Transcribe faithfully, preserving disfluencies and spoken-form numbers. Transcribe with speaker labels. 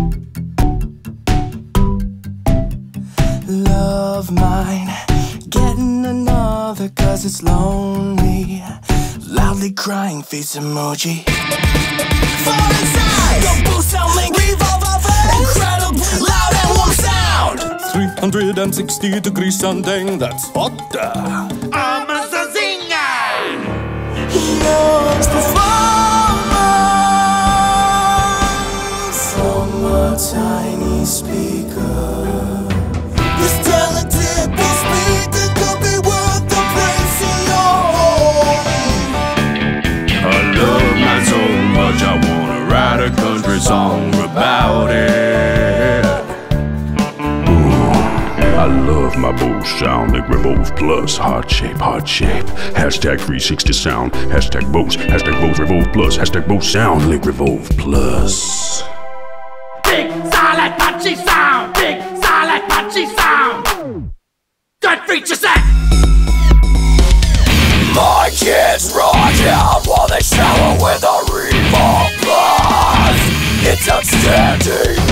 Speaker 1: Love mine, getting another cause it's lonely. Loudly crying face emoji. Fall inside, the boost sound link, revolve our face. Incredibly loud and warm sound. three hundred sixty degrees sounding, that's hot.
Speaker 2: I'm a Zazinga!
Speaker 1: Yours performance from a tiny speaker. This talented speaker could be worth the price in your home.
Speaker 3: I love mine so much I wanna write a country song about it. Ooh, I love my Bose sound, like Revolve Plus. Heart shape, heart shape. Hashtag three sixty sound. Hashtag Bose, hashtag Bose Revolve Plus. Hashtag Bose sound, like Revolve Plus.
Speaker 2: Big, solid, punchy sound! Big, solid, punchy sound! Good feature set!
Speaker 1: My kids rock out while they shower with a Revolve Plus. It's outstanding.